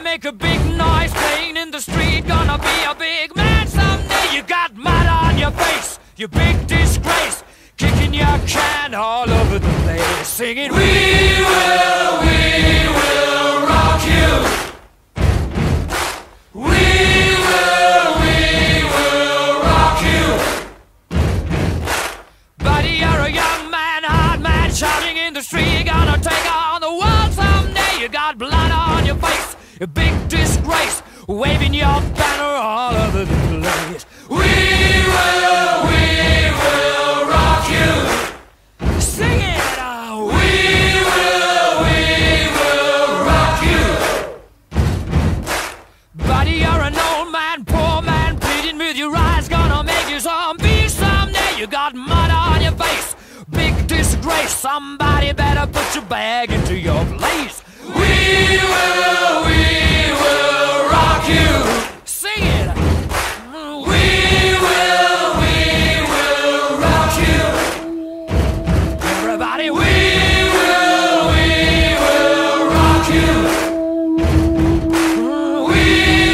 make a big noise playing in the street. Gonna be a big man someday. You got mud on your face, you big disgrace. Kicking your can all over the place, singing, we will rock you. We will rock you. Buddy, you're a young man, hard man, shouting in the street. You're gonna take on the world someday. You got blood on your face, a big disgrace, waving your banner all over the place. We will rock you. Sing it out. We will rock you. Buddy, you're an old man, poor man, pleading with your eyes. Gonna make you zombie someday. You got mud on your face, big disgrace. Somebody better put your bag into your place. We will rock you. Sing it. We will rock you. Everybody, we will rock you. We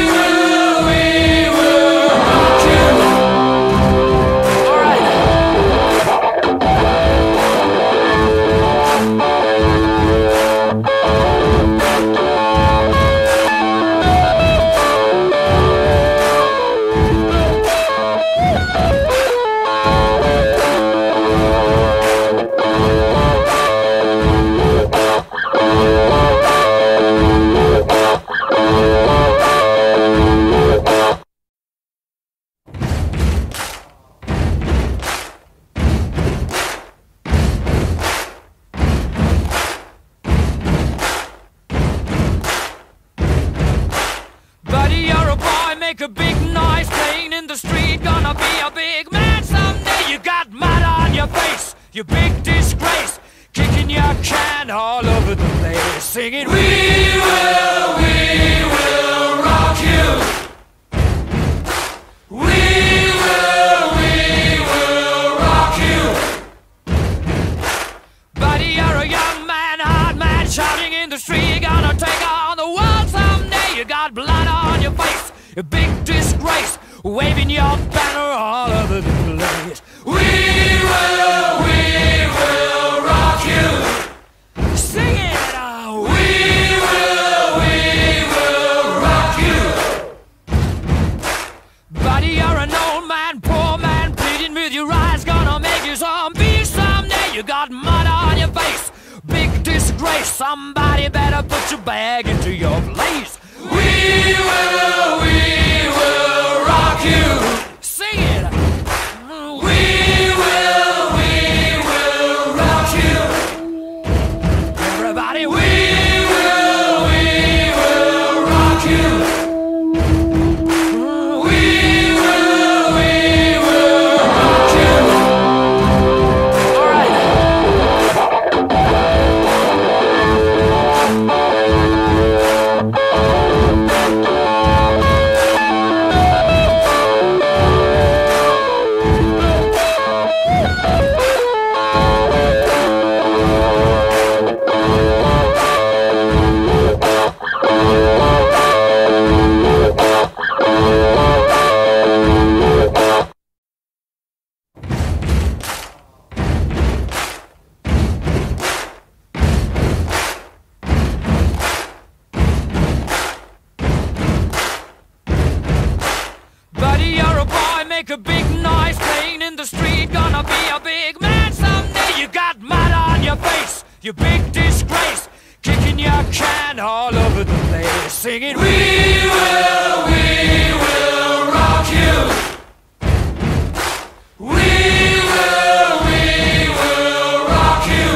will rock you. All right. Buddy, you're a boy, make a big noise playing in the street. Gonna be a big man someday. You got mud on your face, you big disgrace. Kicking your can all over the place, singing, we will rock you. We will rock you. Buddy, you're a young man, hard man, shouting in the street. You're gonna take on the world someday. You got blood on your face, a big disgrace, waving your banner all over the place. We will rock you. Sing it out. We will rock you. Buddy, you're an old man, poor man, pleading with your eyes. Gonna make you zombie someday. You got mud on your face, big disgrace. Somebody better put your bag into your place. We will rock you. Sing it. We will rock you. Everybody, we will rock you. We will rock you. All right. Buddy, you're a boy, make a big noise playing in the street. Gonna be a big man someday. You got mud on your face, you big disgrace. Kicking your can all over the place, singing, we will rock you. We will rock you.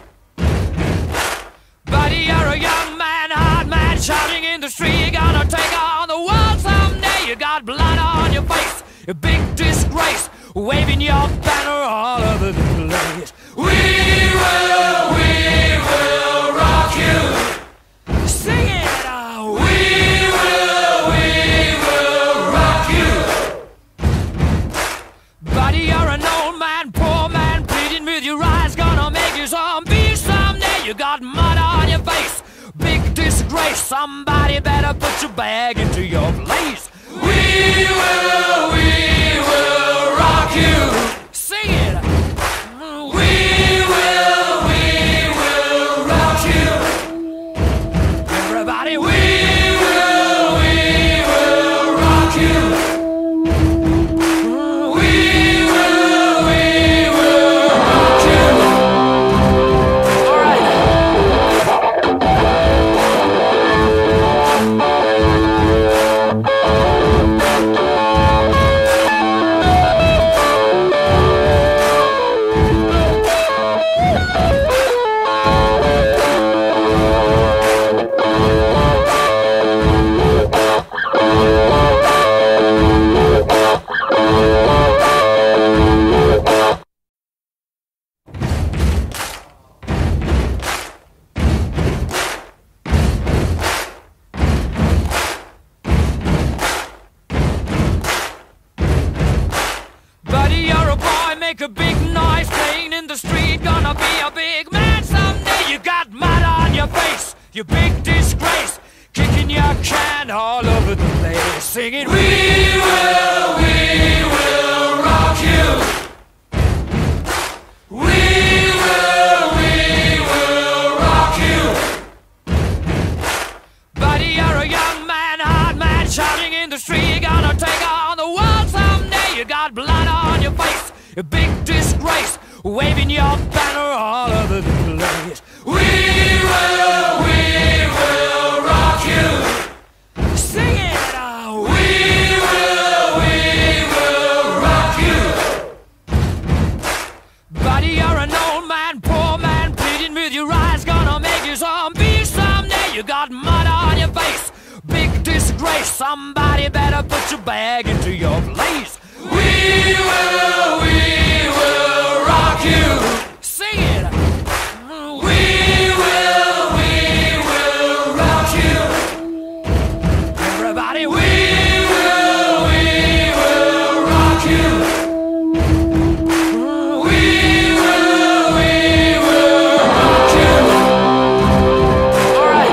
Buddy, you're a young man, hard man, shouting in the street. You're gonna take on the world someday. You got blood on your face, a big disgrace, waving your banner all over the place. We will rock you. Sing it out. We will rock you. Buddy, you're an old man, poor man, pleading with your eyes. Gonna make you zombie someday. You got mud on your face, big disgrace. Somebody better put bag into your place. We will rock you. Sing it. We will rock you. Everybody, we will rock you. We will rock you. All right. Buddy, you're a boy, make a big noise, playing in the street, gonna be a big man someday. You got mud on your face, you big disgrace, kicking your can all over the place, singing, we will rock you. We will rock you. Buddy, you're a young man, hard man, shouting in the street, gonna take on the world someday. You got blood on your face, a big disgrace, waving your banner all over the place. We will rock you. Sing it out. We will rock you. Buddy, you're an old man, poor man, pleading with your eyes, gonna make you zombie someday. You got mud on your face, big disgrace, somebody better put your bag into your place. We will rock you. Sing it. We will rock you. Everybody, we will rock you. We will rock you. All right.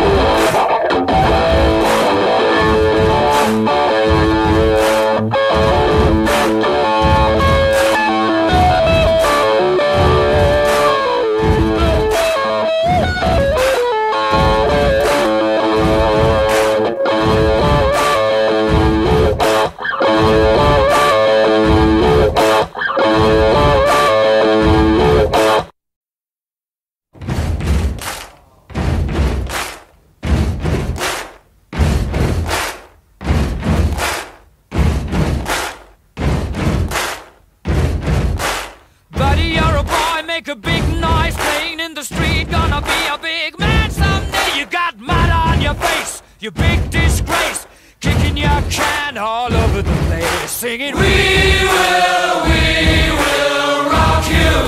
Buddy, you're a boy, make a big noise, playing in the street, gonna be a big man someday. You got mud on your face, you big disgrace, kicking your can all over the place, singing, we will rock you.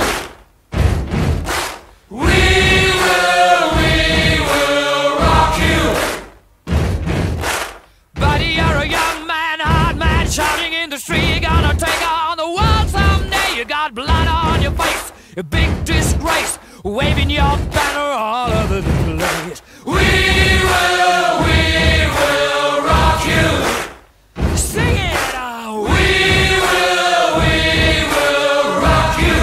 We will rock you. Buddy, you're a young man, hard man, shouting in the street, gonna take on the world someday. You got blood on your face, a big disgrace, waving your banner all over the place. We will rock you. Sing it out. We will rock you.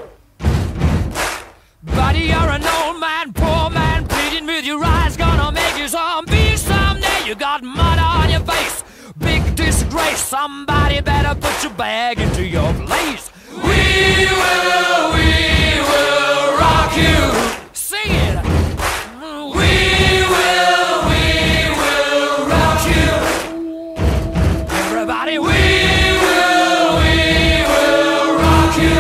Buddy, you're an old man, poor man, pleading with your eyes, gonna make you zombie someday. You got mud on your face, big disgrace, somebody better put your bag into your place. We will rock you. Sing it. We will rock you. Everybody, we will rock you.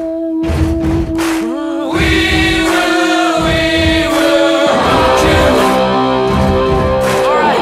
We will rock you. All right.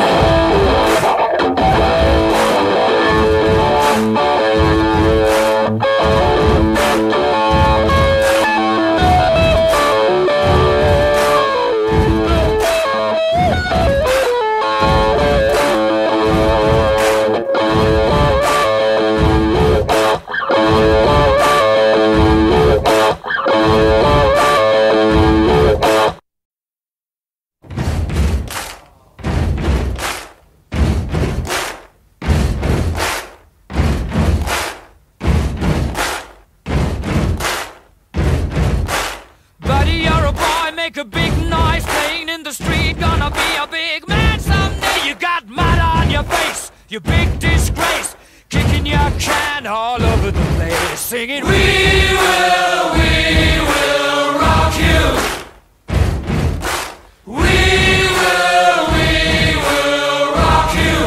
make a big noise playing in the street. Gonna be a big man someday. You got mud on your face, you big disgrace. Kicking your can all over the place, singing, we will rock you. We will rock you.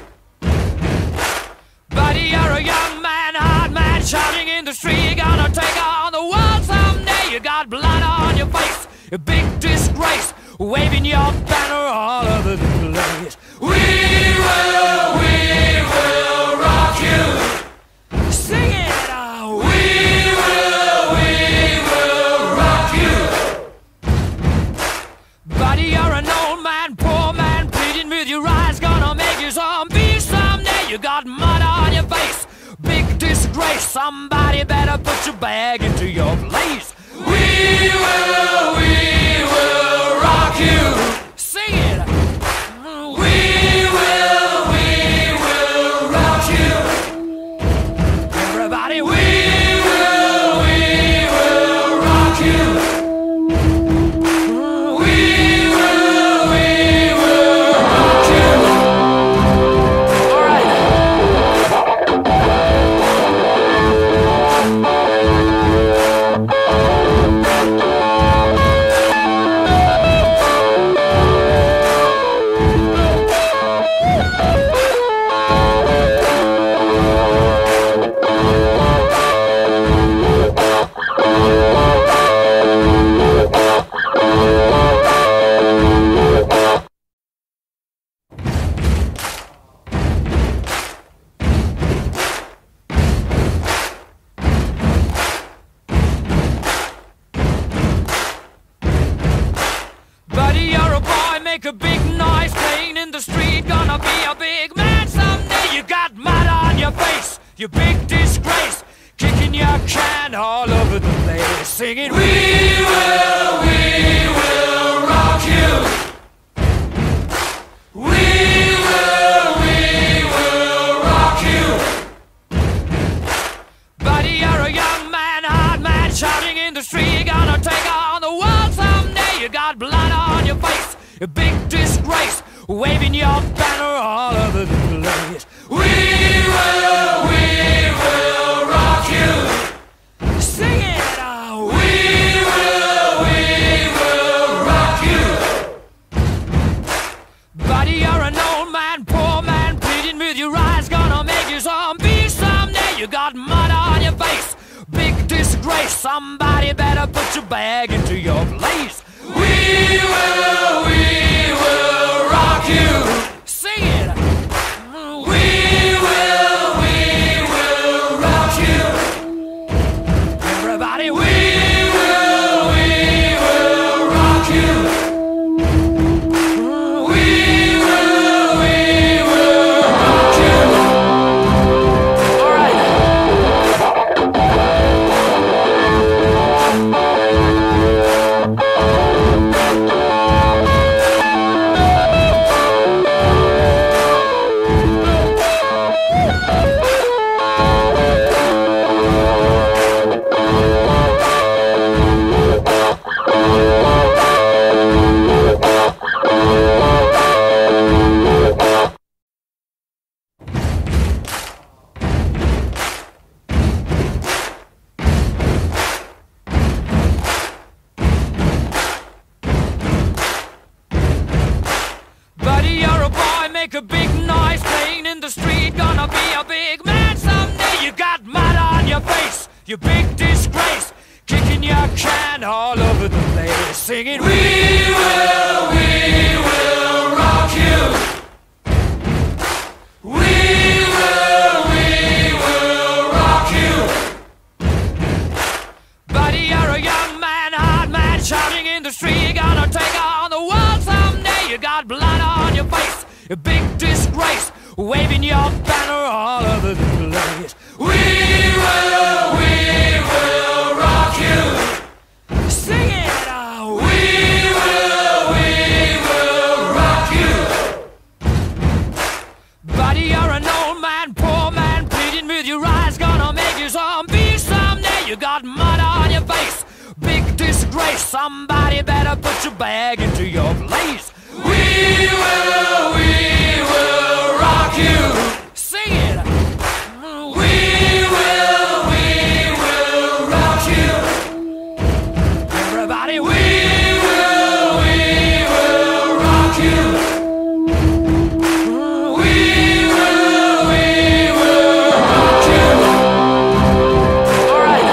Buddy, you're a young man, hard man, shouting in the street. You're gonna take on the world someday. You got blood on your face, a big disgrace, waving your banner all over the place. We will rock you. Sing it out. We will rock you. Buddy, you're an old man, poor man, pleading with your eyes. Gonna make you zombie someday. You got mud on your face, big disgrace. Somebody better put your bag into your place. We will rock you. Sing it. We will rock you. Everybody, we will rock you. We will rock you. All right. Buddy, you're a boy, make a big noise playing in the street. Gonna be a big man someday. You got mud on your face, you big disgrace. Kicking your can all over the place, singing, we will rock you. We will rock you. Buddy, you're a young man, hard man, shouting in the street. You're gonna take on the world someday. You got blood on your face, a big disgrace, waving your banner all over the place. We will rock you. Sing it out. We will rock you. Buddy, you're an old man, poor man, pleading with your eyes. Gonna make you zombie someday. You got mud on your face, big disgrace. Somebody better put your bag into your place. We will rock you. Sing it. We will rock you. Everybody, we will rock you. We will rock you. All right. Buddy, you're a boy, make a big noise playing in the street. Gonna be a big man someday. You got mud on your face, you big disgrace. Kicking your can all over the place, singing, we will rock you. We will rock you. Buddy, you're a young man, hard man, shouting in the street. You're gonna take on the world someday. You got blood on your face, a big disgrace, waving your banner all over the place. We will rock you. Sing it out. We will rock you. Buddy, you're an old man, poor man, pleading with your eyes. Gonna make you zombie someday. You got mud on your face, big disgrace. disgrace. Somebody better put your bag into your place. We will rock you. Sing it. We will rock you. Everybody, we will rock you. We will rock you. All right.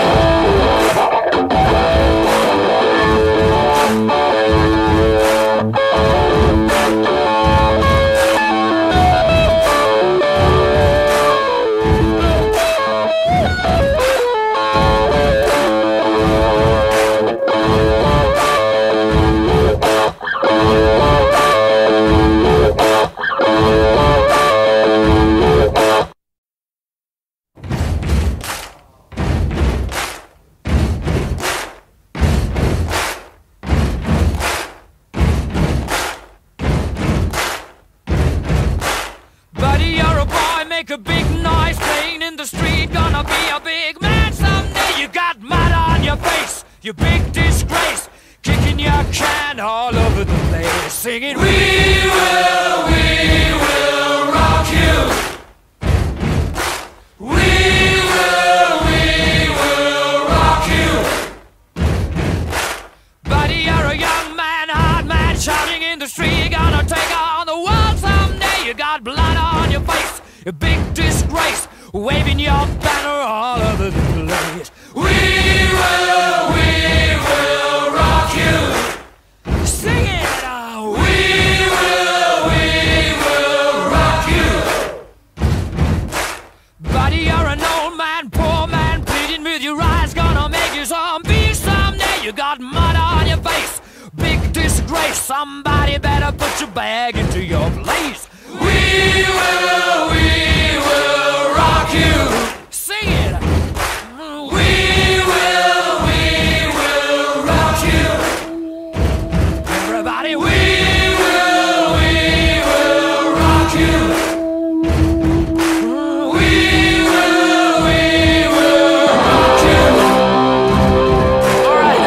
Buddy, you're a boy, make a big noise, playing in the street, gonna be a big man someday. You got mud on your face, you big disgrace, kicking your can all over the place, singing, we will rock you. We will rock you. Buddy, you're a young man, hard man, shouting in the street, gonna take on the world someday. You got blood on your face, a big disgrace, waving your banner all over the place. We will rock you. Sing it. We will rock you. Buddy, you're an old man, poor man, pleading with your eyes, gonna make you zombie someday. You got mud on your face, big disgrace. Somebody better put your bag into your place. We will rock you. Sing it. We will rock you. Everybody, we will rock you. We will rock you. All right.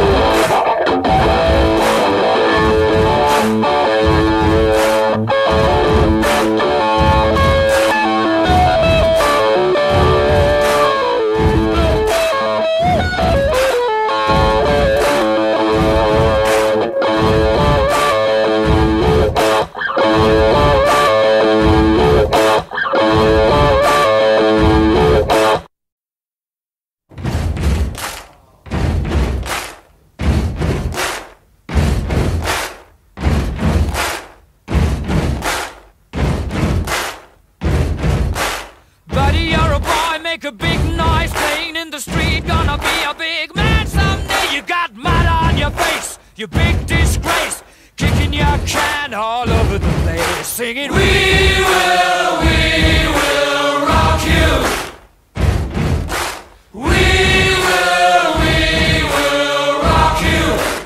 Buddy, you're a boy, make a big noise, playing in the street, gonna be a big man someday. You got mud on your face, you big disgrace, kicking your can all over the place, singing, we will rock you. We will rock you.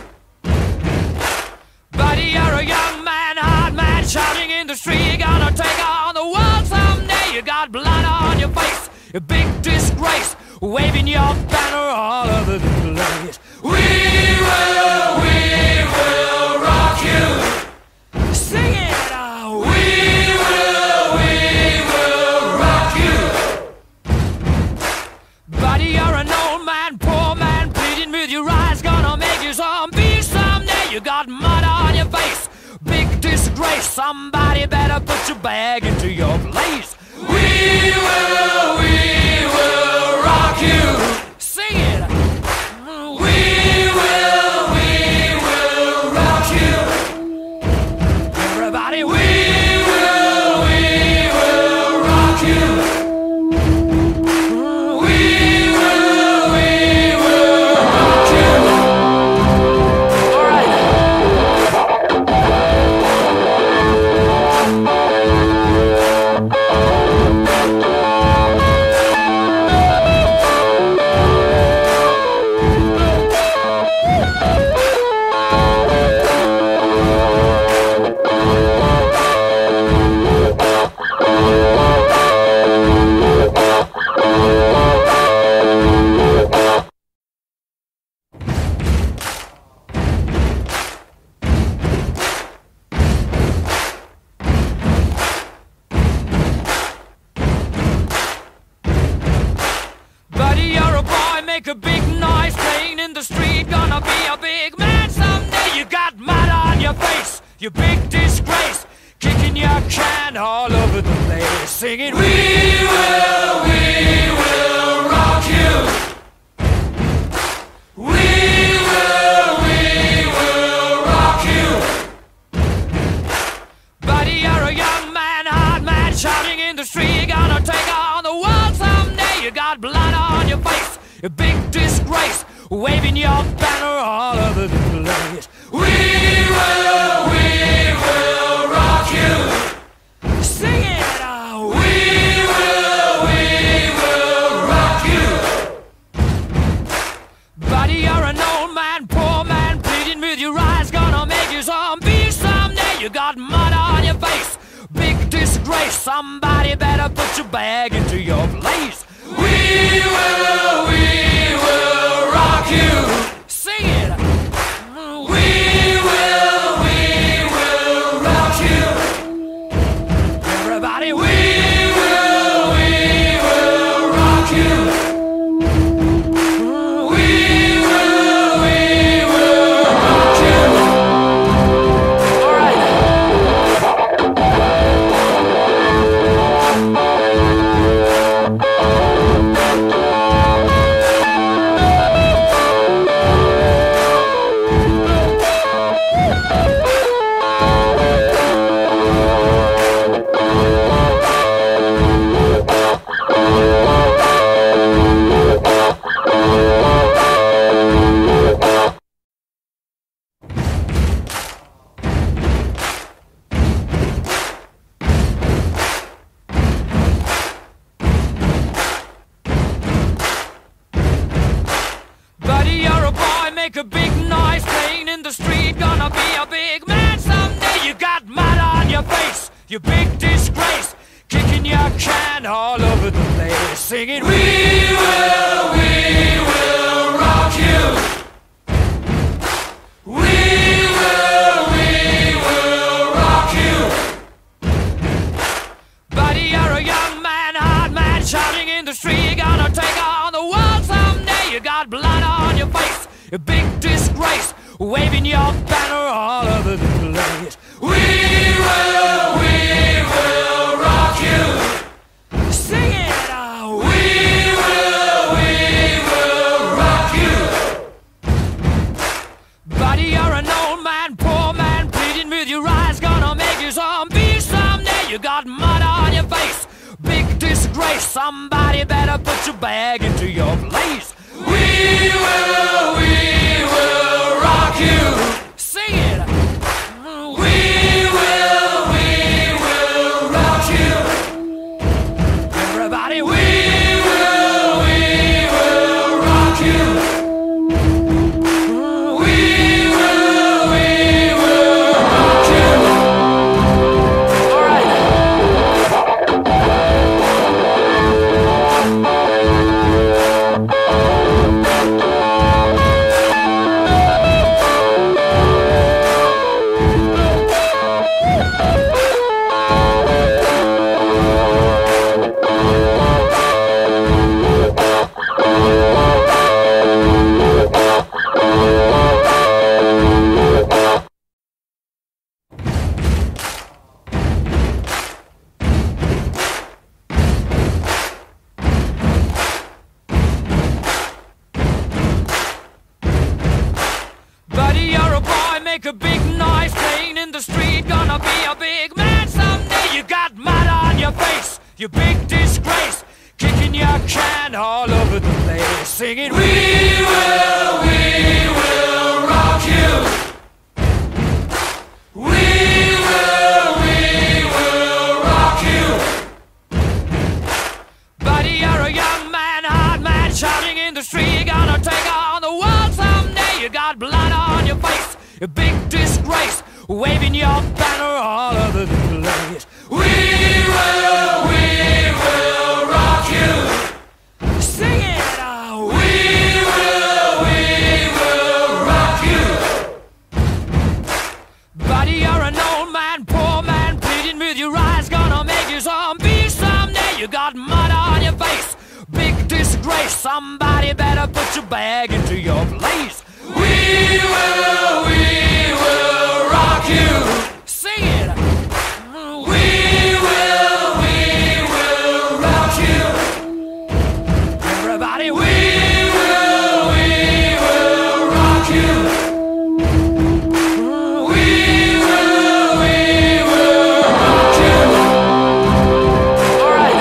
Buddy, you're a young man, hard man, shouting in the street, gonna take on the world someday. You got blood on your face, a big disgrace, waving your banner all over the place. We will rock you. Sing it. We will rock you. Buddy, you're an old man, poor man, pleading with your eyes, gonna make you zombie someday. You got mud on your face, big disgrace. Somebody better put your bag into your place. We will rock you. Sing it. We will rock you. Everybody, we will rock you. We will rock you. All right. make a big noise playing in the street. Gonna be a big man someday. You got mud on your face, you big disgrace. Kicking your can all over the place, singing, we will rock you. We will rock you. Buddy, you're a young man, hard man, shouting in the street. You're gonna take on the world someday. You got blood on your face, a big disgrace, waving your banner all over the place. We will rock you. Sing it out. We will rock you. Buddy, you're an old man, poor man, pleading with your eyes. Gonna make you zombie someday. You got mud on your face, big disgrace. Somebody better put your bag into your place. We will rock you. Sing it. We will rock you. Everybody, we will rock you. We will rock you. All right. Buddy, you're a boy, make a big noise playing in the street. Gonna be a big man someday. You got mud on your face, you big disgrace. Kicking your can all over the place, singing, we will rock you. We will rock you. Buddy, you're a young man, hard man, shouting in the street. You're gonna take on the world someday. You got blood on your face, a big disgrace, waving your banner all over the place. We will rock you. Sing it out. We will rock you. Buddy, you're an old man, poor man, pleading with your eyes. Gonna make you zombie someday. You got mud on your face, big disgrace. Somebody better put your bag into your place. We will rock you. Sing it. We will rock you. Everybody, we will rock you. We will rock you. All right. Buddy, you're a boy, make a big noise playing in the street. Gonna be a big man someday. You got mud on your face, you big disgrace. Kicking your can all over the place, singing, we will rock you. We will rock you. Buddy, you're a young man, hard man, shouting in the street. You're gonna take on the world someday. You got blood on your face, a big disgrace, waving your banner all over the place. We will rock you. Sing it out. We will rock you. Buddy, you're an old man, poor man, pleading with your eyes. Gonna make you zombie someday. You got mud on your face, big disgrace. Somebody better put your bag into your place. We will rock you. Sing it. We will rock you. Everybody, we will rock you. We will rock you. All right.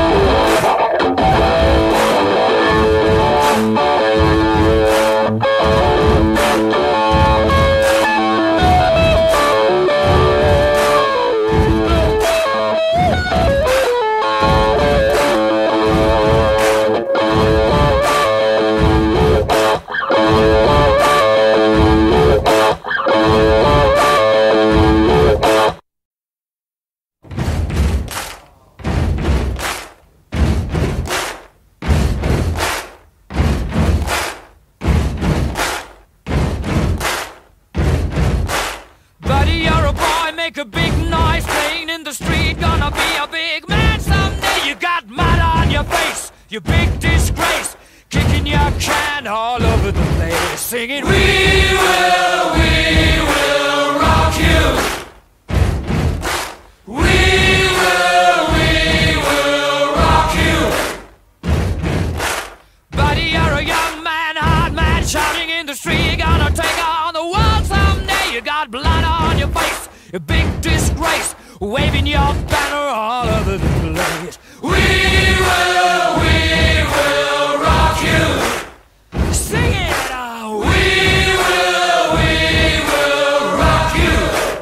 Buddy, you're a boy, make a big noise, playing in the street, gonna be a big man someday. You got mud on your face, you big disgrace, kicking your can all over the place, singing, we will rock you. We will rock you. Buddy, you're a young man, hard man, shouting in the street, gonna take on the world someday. You got blood on your face, a big disgrace, waving your banner all over the place. We will rock you. Sing it out. We will rock you.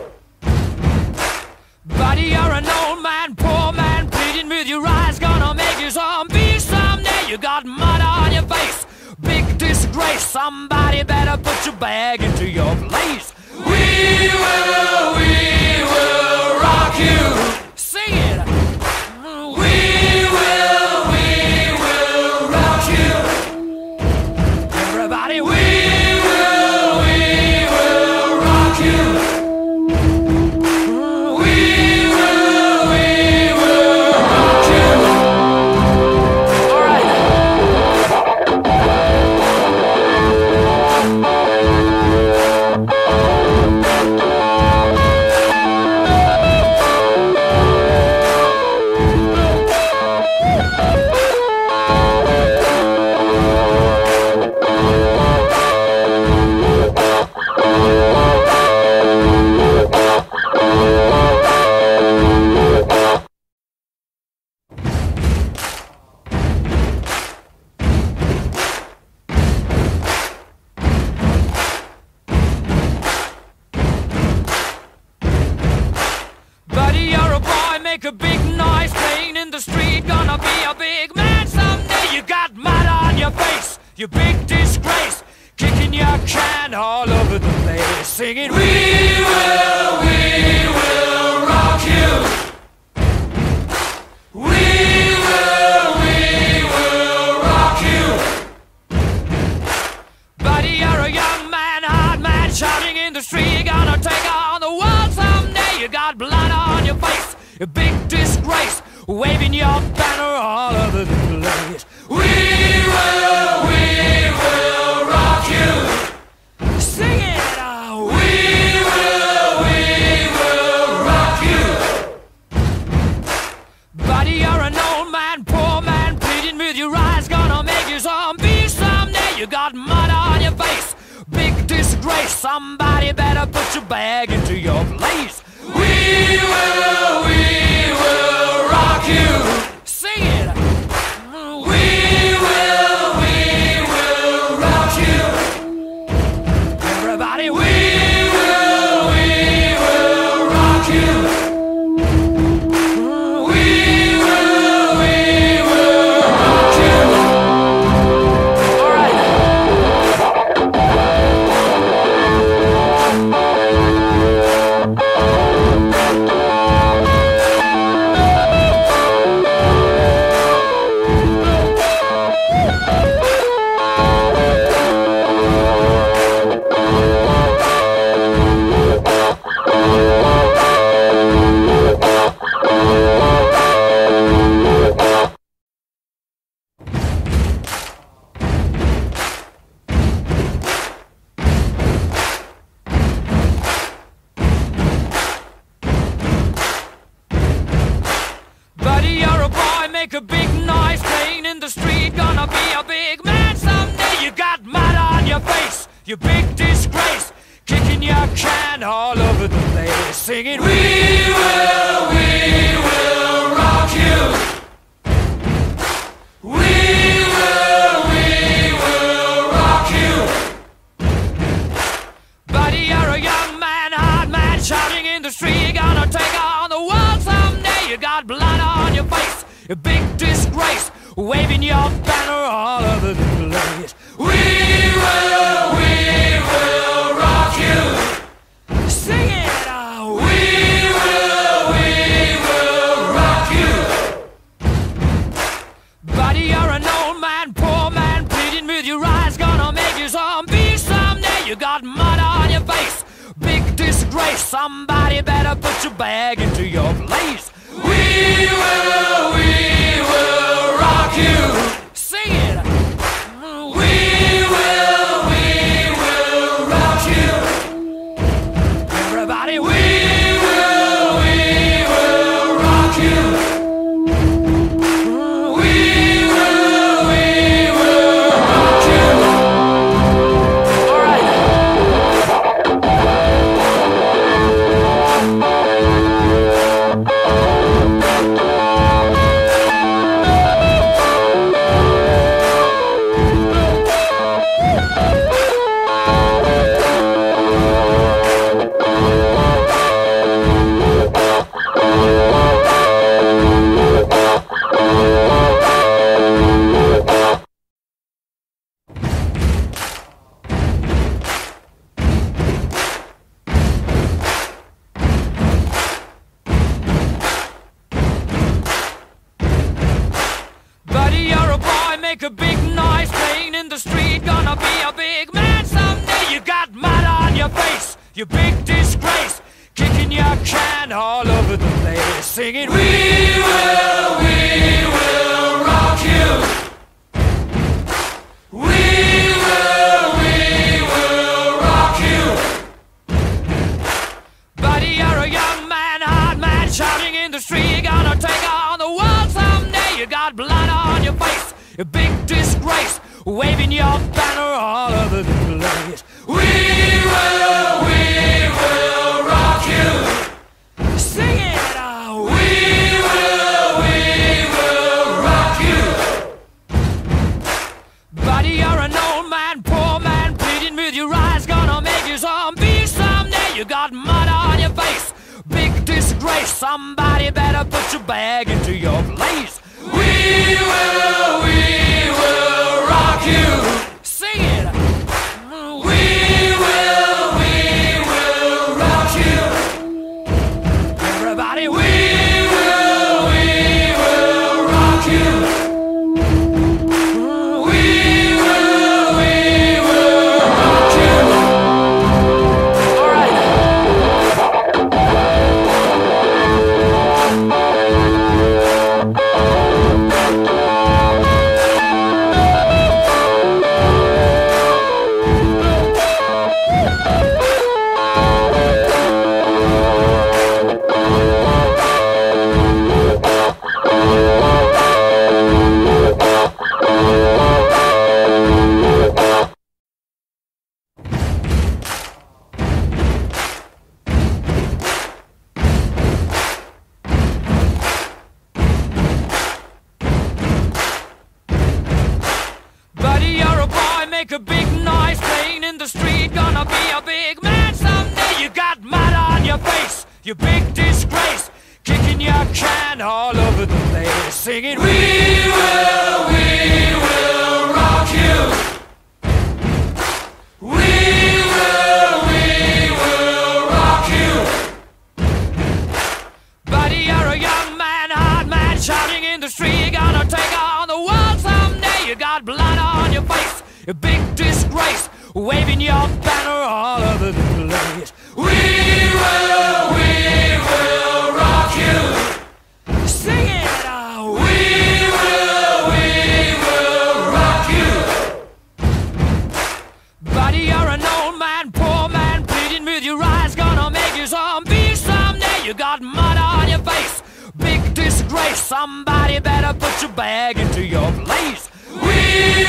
Buddy, you're an old man, poor man, pleading with your eyes, gonna make you zombie someday. You got mud on your face, big disgrace, somebody better put your bag into your place. We will rock you. Sing it. We will rock you. Everybody, we will rock you. We will rock you. All right. Buddy, you're a boy, make a big noise, playing in the street, gonna be a big man someday. You got mud on your face, you big disgrace, kicking your can all over the place, singing, we will rock you. We will rock you. Buddy, you're a young man, hard man, shouting in the street, gonna take on the world someday. You got blood on your face, a big disgrace, waving your banner all over the place. We will rock you. Sing it out. We will rock you. Buddy, you're an old man, poor man, pleading with your eyes, gonna make you zombie someday. You got mud on your face, big disgrace, somebody better put your bag into your place. We will rock you. Sing it. We will rock you. Everybody, we will rock you. We will rock you. All right. make a big noise playing in the street. Gonna be a big man someday. You got mud on your face, you big disgrace, kicking your can all over the place, singing, we will rock you. We will rock you. Buddy, you're a young man, hard man, shouting in the street. Gonna take on the world someday. You got blood on your face, a big disgrace, waving your banner all over the place. We will rock you. Sing it out. We will rock you. Buddy, you're an old man, poor man, pleading with your eyes. Gonna make you zombie someday. You got mud on your face, big disgrace. Somebody better put your bag into your place. We will rock you. Sing it. We will rock you. Everybody, we will rock you. We will rock you. All right. Buddy, you're a boy, make a big noise playing in the street. Gonna be a big man someday. You got mud on your face, you big disgrace, kicking your can all over the place, singing, we will rock you. We will rock you. Buddy, you're a young man, hard man, shouting in the street. Gonna take on the world someday. You got blood on your face, a big disgrace, waving your banner all over the place. We will rock you. Sing it out. We will rock you. Buddy, you're an old man, poor man, pleading with your eyes. Gonna make you zombie someday. You got mud on your face, big disgrace. Somebody better put your bag into your place. We will rock you. Sing it. We will rock you. Everybody, we will rock you. We will rock you. All right. Buddy, you're a boy, make a big noise playing in the street. Gonna be a big man someday. You got mud on your face, you big disgrace, kicking your can all over the place, singing, we will rock you. We will rock you. Buddy, you're a young man, hard man, shouting in the street. Gonna take on the world someday. You got blood on your face, a big disgrace, waving your banner all over the place. We will rock you. Sing it out. We will rock you. Buddy, you're an old man, poor man, pleading with your eyes. Gonna make you zombie someday. You got mud on your face, big disgrace. disgrace. Somebody better put your bag into your place. We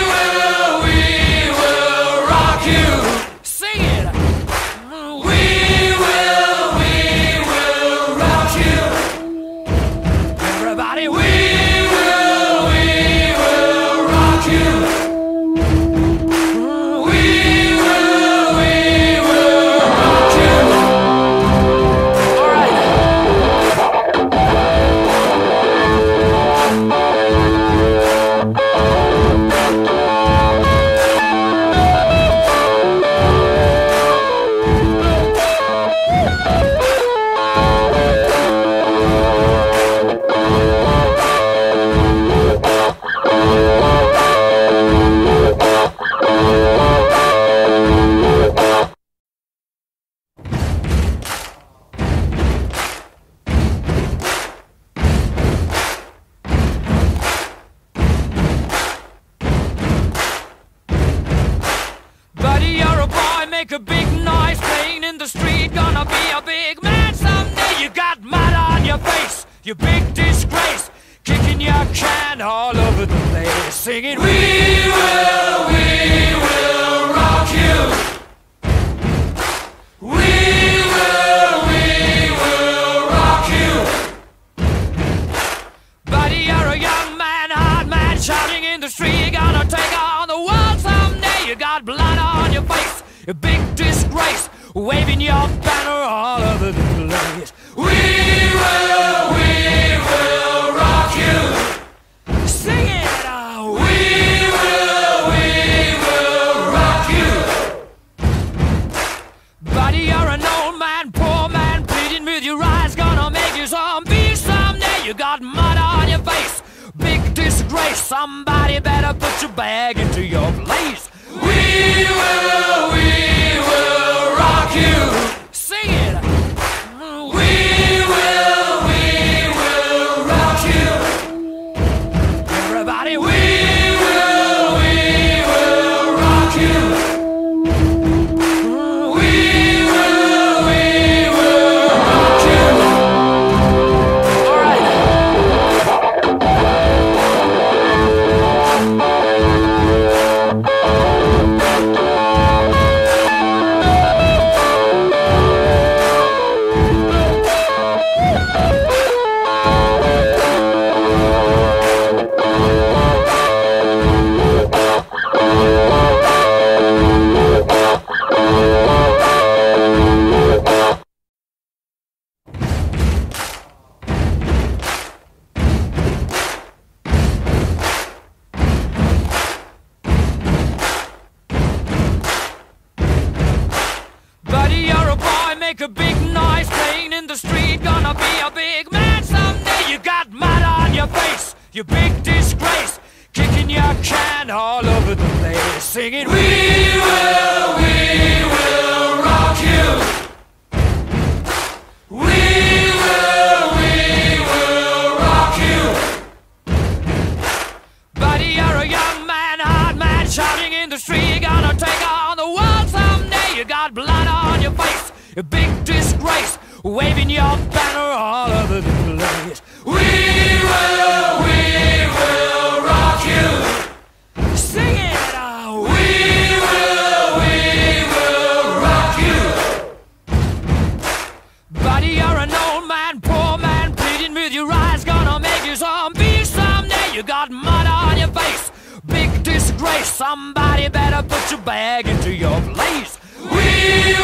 will rock you. Sing it. We will rock you. Everybody, we will rock you. We will rock you. All right. Buddy, you're a boy, make a big noise, playing in the street, gonna be a big man someday. You got mud on your face, you big disgrace, kicking your can all over the place, singing, we will rock you. We will rock you. Buddy, you're a young man, hard man, shouting in the street, gonna take on the world someday. You got blood on your face, a big disgrace, waving your banner all over the place. We will rock you. Sing it. We will rock you. Buddy, you're an old man, poor man, pleading with your eyes, gonna make you zombie someday. You got mud on your face, big disgrace. Somebody better put your bag into your place. We will rock you. Sing it. We will rock you. Everybody, we will rock you. We will rock you. All right. Buddy, you're a boy, make a big noise, playing in the street, gonna be a big man someday. You got mud on your face, you big disgrace, kicking your can all over the place, singing, we will rock you. We will rock you. Buddy, you're a young man, hard man, shouting in the street, gonna take on the world someday. You got blood on your face, a big disgrace, waving your banner all over the place. We will rock you. Sing it. We will rock you. Buddy, you're an old man, poor man, pleading with your eyes, gonna make you zombie someday. You got mud on your face, big disgrace. Somebody better put your bag into your place. We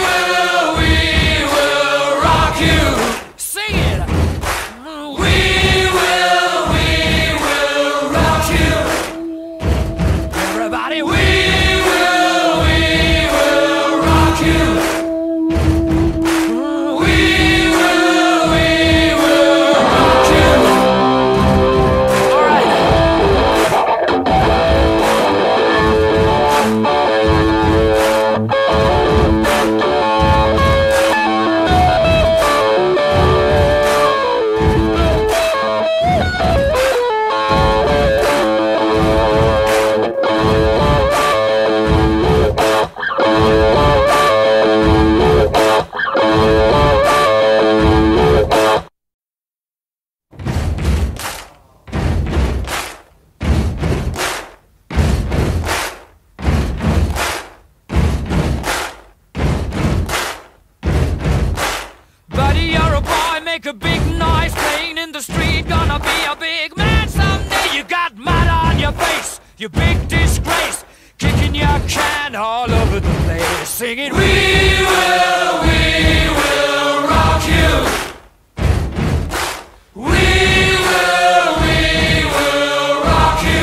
will rock you. Sing it. We will rock you. Everybody, we will rock you. We will rock you. All right. make a big noise playing in the street. Gonna be a big man someday. You got mud on your face, you big disgrace, kicking your can all over the place, singing, we will rock you. We will rock you.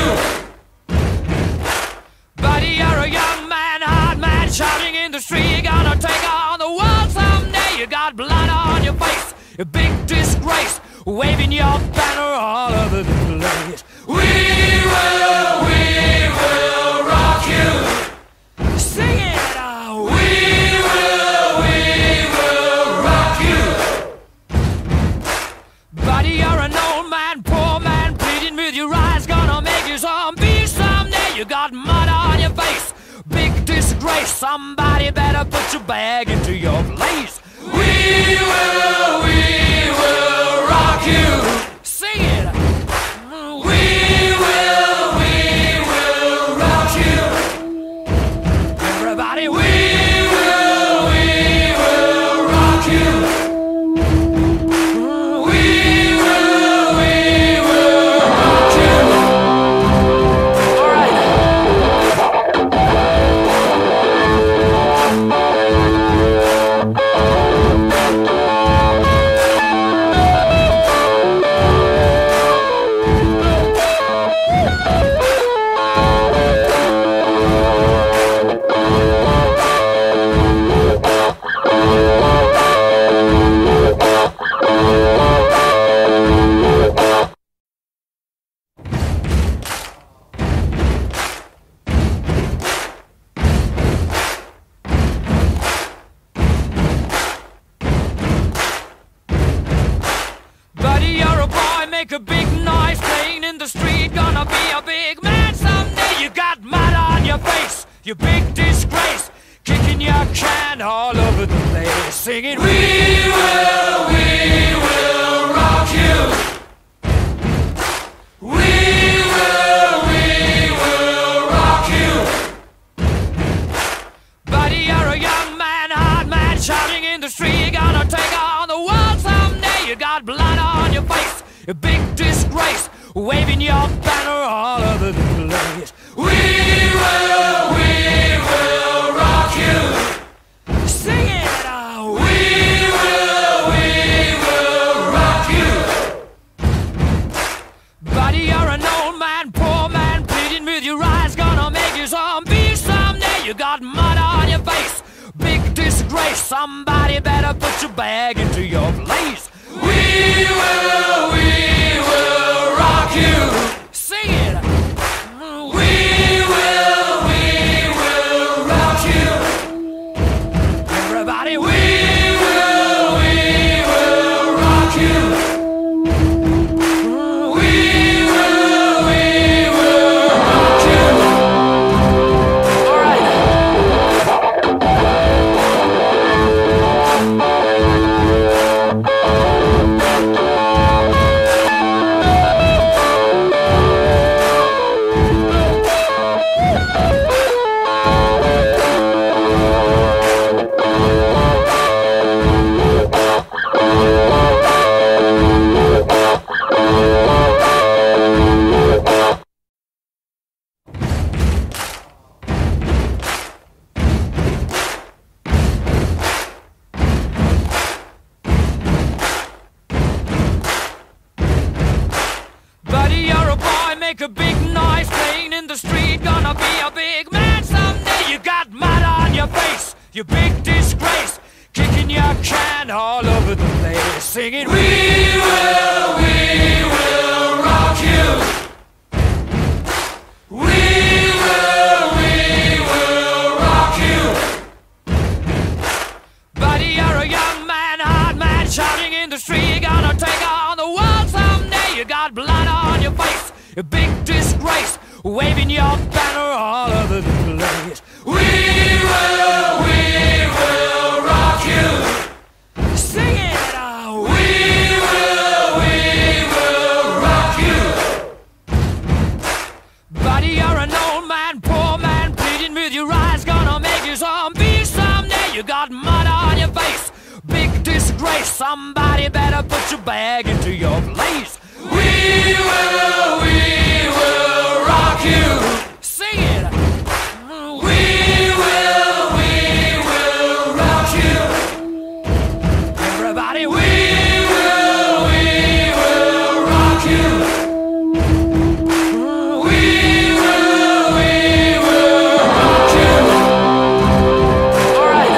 Buddy, you're a young man, hard man, shouting in the street. You're gonna take on the world someday. You got blood on your face, a big disgrace, waving your banner all over the place. We will rock you. Sing it out. We will rock you. Buddy, you're an old man, poor man, pleading with your eyes. Gonna make you zombie someday. You got mud on your face, big disgrace. Somebody better put your bag into your place. We will rock you. Sing it. We will rock you. Everybody, we will rock you. We will rock you. All right. Buddy, you're a boy, make a big noise playing in the street. Gonna be a big man someday. You got mud on your face, you big disgrace, kicking your can all over the place, singing, we will rock you. We will rock you. Buddy, you're a young man, hard man, shouting in the street. You're gonna take on the world someday. You got blood on your face, a big disgrace, waving your banner all over the place. We will rock you. Sing it out. We will rock you. Buddy, you're an old man, poor man, pleading with your eyes. Gonna make you zombie someday. You got mud on your face, big disgrace. Somebody better put your bag into your place. We will rock you. Sing it. We will rock you. Everybody, we will rock you. We will rock you. All right. Buddy, you're a boy, make a big noise playing in the street. Gonna be a big man someday. You got mud on your face, you big disgrace, kicking your can all over the place, singing, we will rock you. We will rock you. Buddy, you're a young man, hard man, shouting in the street. You're gonna take on the world someday. You got blood on your face, a big disgrace, waving your banner all over the place. We will rock you. Sing it out. We will rock you. Buddy, you're an old man, poor man, pleading with your eyes. Gonna make you zombie someday. You got mud on your face, big disgrace. Somebody better put your bag into your place. We will rock you. Sing it. We will rock you. Everybody, we will rock you. We will rock you. All right.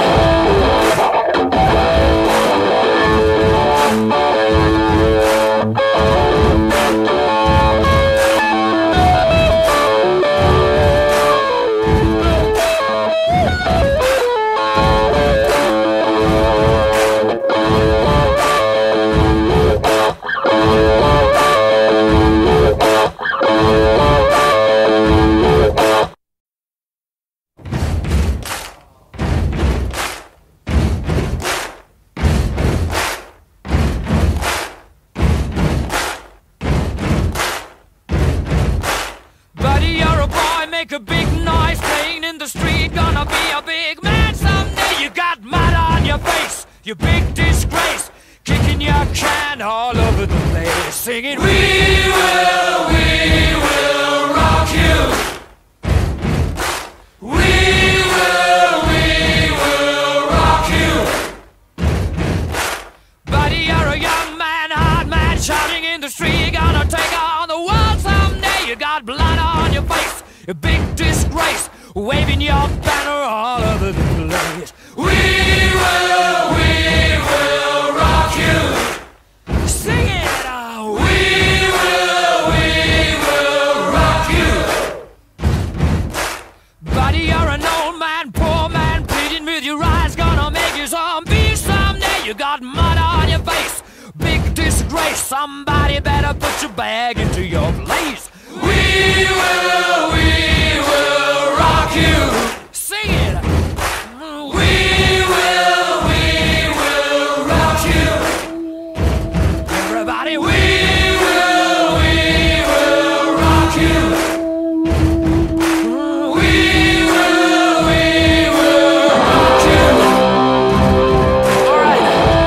Buddy, you're a boy, make a big noise playing in the street. Gonna be a big man someday. You got mud on your face, you big disgrace. Kicking your can all over the place. Singing, we will rock you. We will rock you. Buddy, you're a young man, hard man, shouting in the street. Gonna take on the world someday. You got blood on your face, a big disgrace, waving your banner all over the place. We will rock you. Sing it. We will rock you. Buddy, you're an old man, poor man, pleading with your eyes. Gonna make you zombie someday. You got mud on your face, big disgrace. Somebody better put your bag into your place. We will rock you. Sing it. We will rock you. Everybody, we will rock you. We will rock you. All right.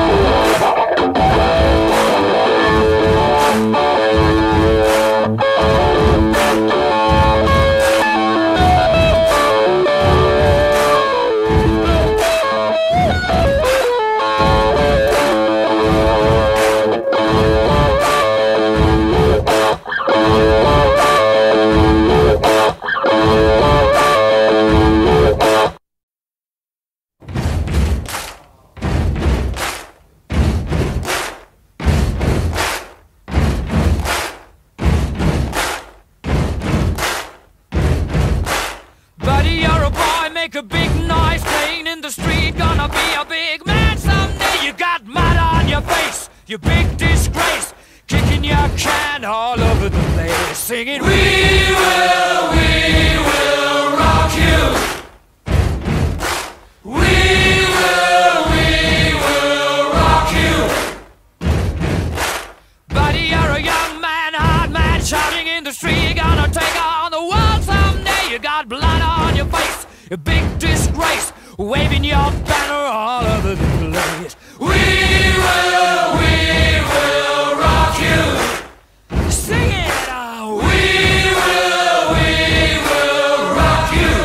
Buddy, you're a boy, make a big noise playing in the street. Gonna be a big man someday. You got mud on your face, you big disgrace. Kicking your can all over the place. Singing, we will rock you. We will rock you. Buddy, you're a young man, hard man, shouting in the street. Gonna take on the world someday. You got blood on your face, a big disgrace, waving your banner all over the place. We will rock you. Sing it. We will rock you.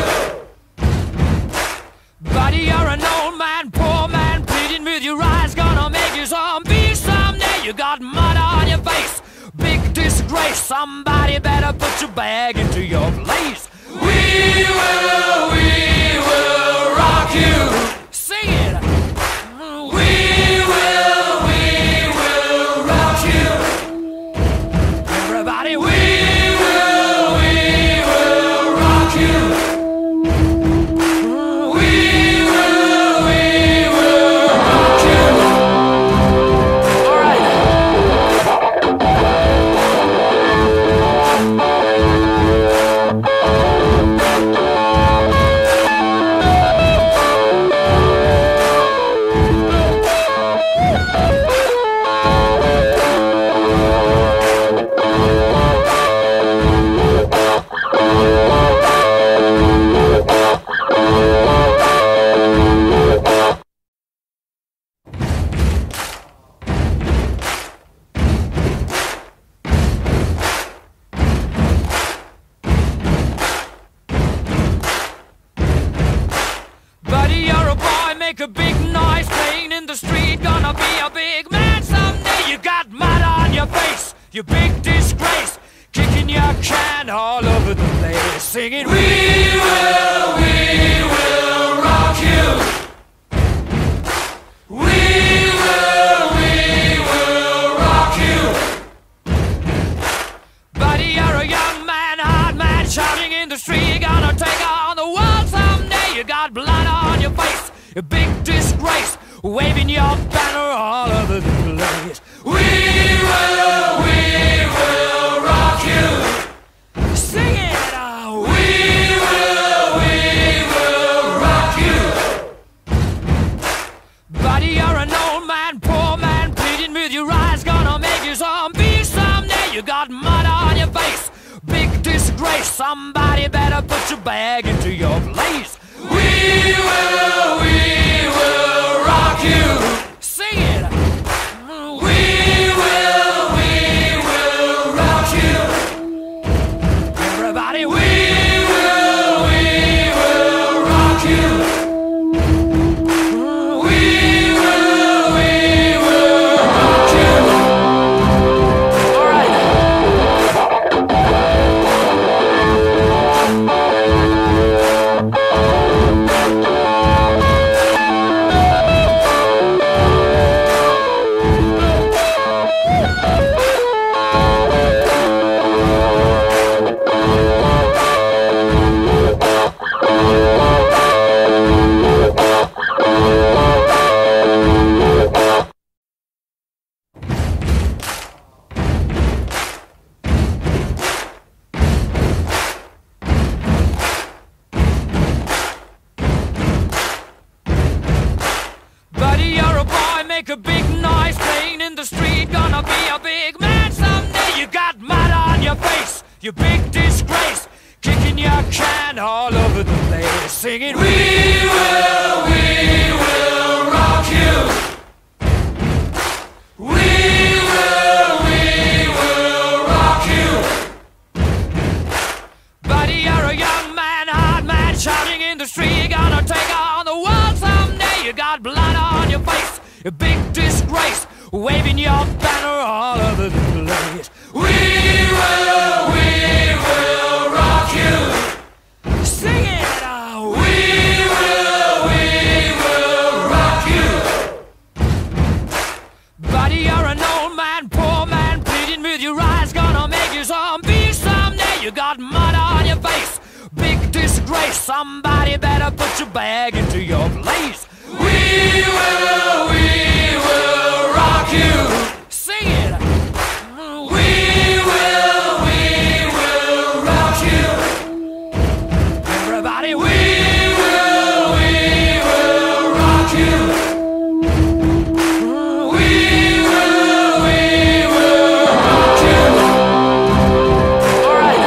Buddy, you're an old man, poor man, pleading with your eyes. Gonna make you zombie someday. You got mud on your face, big disgrace. Somebody better put your bag into your place. We will rock you. Sing it. We will rock you. Everybody, we will rock you. We will rock you. All right. make a big noise playing in the street. Gonna be a big man someday. You got mud on your face, you big disgrace. Kicking your can all over the place, singing, we will rock you. We will rock you. Buddy, you're a young man, hard man, shouting in the street. You're gonna take on the world someday. You got blood on your face, a big disgrace, waving your banner all over the place. We will rock you. Sing it out. We will rock you. Buddy, you're an old man, poor man, pleading with your eyes. Gonna make you zombie someday. You got mud on your face, big disgrace. Somebody better put your bag into your place. We will rock you. Sing it. We will rock you. Everybody, we will rock you. We will rock you. All right. Buddy, you're a boy, make a big noise playing in the street. Gonna be a big man someday. You got mud on your face, you big disgrace. Kicking your can all over the place, singing, we will rock you. We will rock you. Buddy, you're a young man, hard man, shouting in the street. You're gonna take on the world someday. You got blood on your face, a big disgrace, waving your banner all over the place. We will rock you. Sing it out. We will rock you. Buddy, you're an old man, poor man, pleading with your eyes. Gonna make you zombie someday. You got mud on your face, big disgrace. Somebody better put your bag into your place. We will rock you. Sing it. We will rock you. Everybody, we will rock you. We will rock you. All right.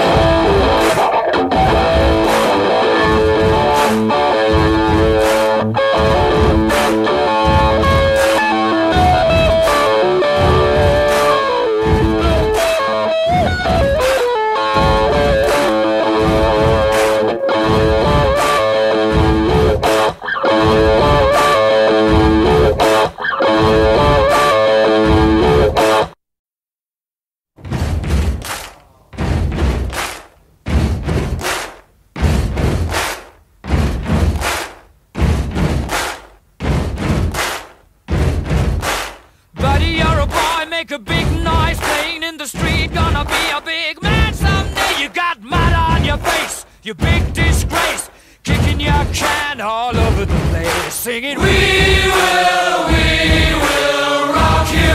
Buddy, you're a boy, make a big noise playing in the street. Gonna be a big man someday. You got mud on your face, you big disgrace. Kicking your can all over the place, singing, we will rock you.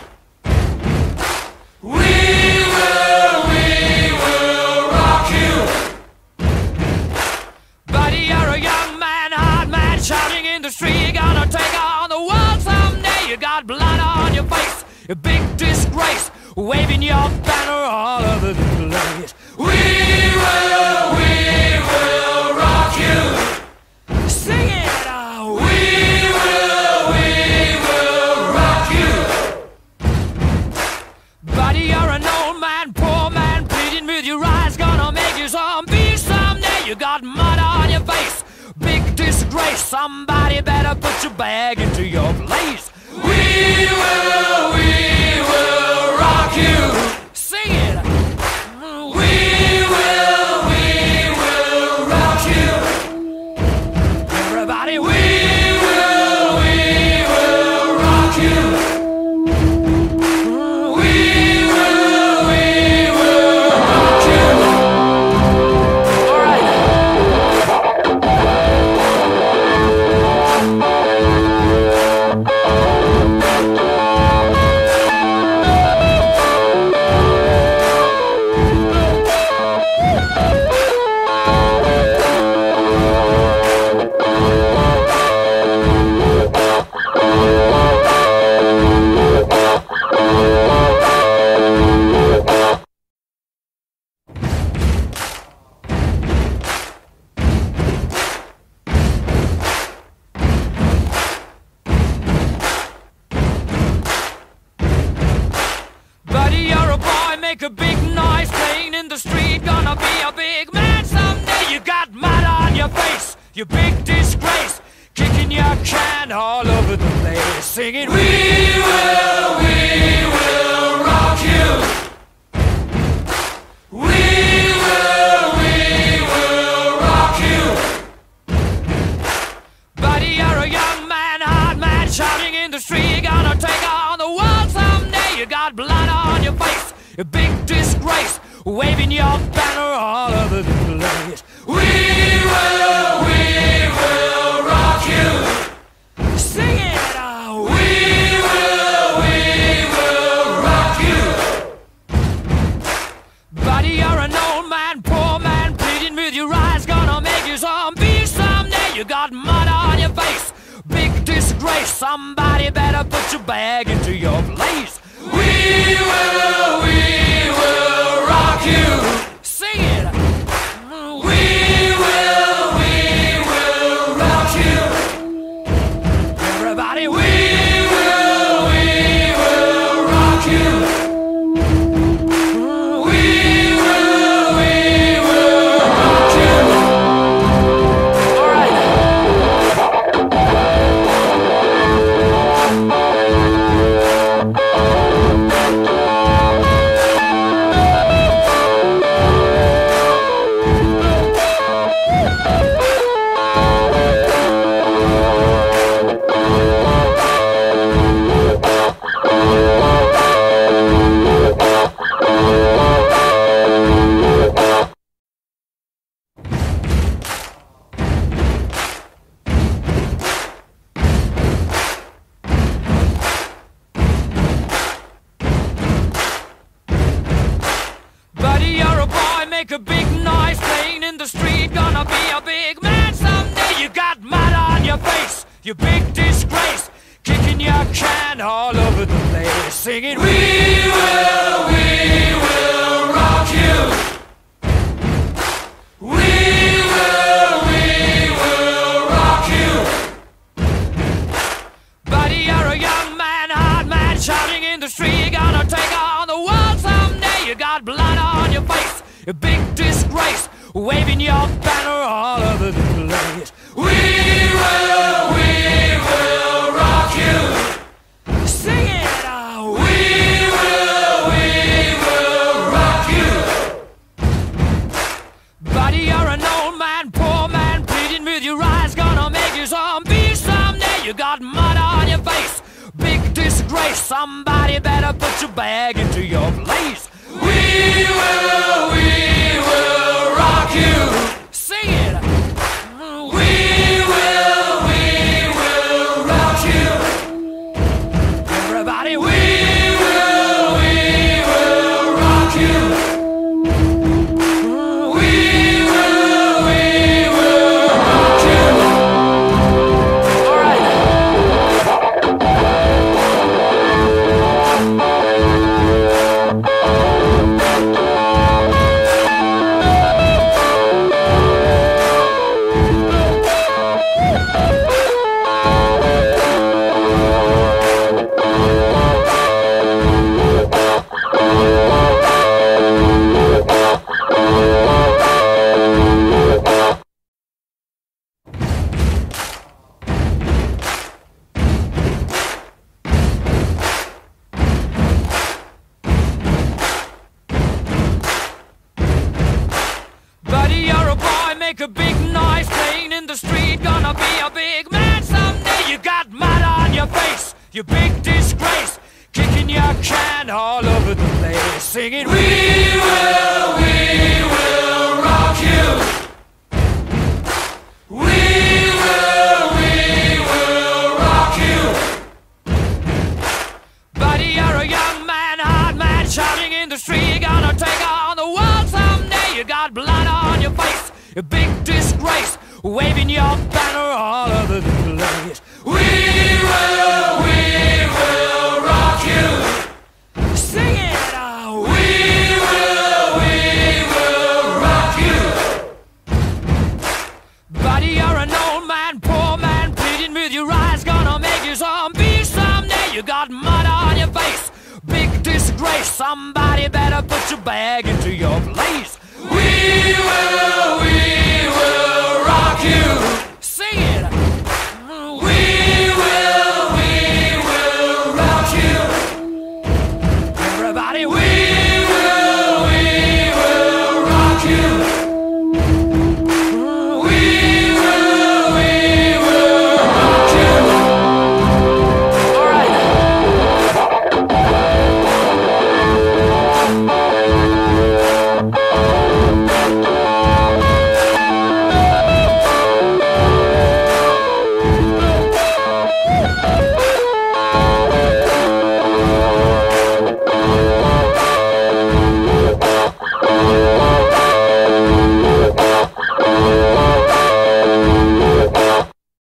We will rock you. Buddy, you're a young man, hard man, shouting in the street. You're gonna take on the world someday. You got blood on your face, a big disgrace, waving your banner all over the place. We will rock you. Sing it out. We will rock you. Buddy, you're an old man, poor man, pleading with your eyes. Gonna make you zombie someday. You got mud on your face, big disgrace. disgrace. Somebody better put your bag into your place. We will rock you. Sing it. We will rock you. Everybody, we will rock you. We will rock you. All right. Buddy, you're a boy, make a big noise, playing in the street, gonna be a big man someday. You got mud on your face, you big disgrace, kicking your can all over the place, singing, we will rock you. We will rock you. Buddy, you're a young man, hard man, shouting in the street, gonna take on the world someday. You got blood on your face, a big disgrace, waving your banner all over the place. We will rock you. Sing it. We will rock you. Buddy, you're an old man, poor man, pleading with your eyes, gonna make you zombie someday. You got mud on your face, big disgrace. Somebody better put your bag into your place. We will rock you. Sing it. We will rock you. Everybody, we will rock you. We will rock you. All right. Buddy, you're a boy, make a big noise, playing in the street, gonna be a big man someday. You got mud on your face, you big disgrace, kicking your can all over the place, singing, we will rock you. We will rock you. Buddy, you're a young man, hard man, shouting in the street, gonna take on the world someday. You got blood on your face, a big disgrace, waving your banner all over the place. We will rock you. Sing it. We will rock you. Buddy, you're an old man, poor man, pleading with your eyes, gonna make you zombie someday. You got mud on your face, big disgrace. Somebody better put your bag into your place. We will rock you. Sing it. We will rock you. Everybody, we will rock you. We will rock you. All right. make a big noise playing in the street. Gonna be a big man someday. You got mud on your face, you big disgrace. Kicking your can all over the place, singing, we will rock you. We will rock you. Buddy, you're a young man, hard man, shouting in the street. You're gonna take on the world someday. You got blood on your face, a big disgrace, waving your banner all over the place. We will rock you. Sing it out. We will rock you. Buddy, you're an old man, poor man, pleading with your eyes. Gonna make you zombie someday. You got mud on your face, big disgrace. Somebody better put your bag into your place.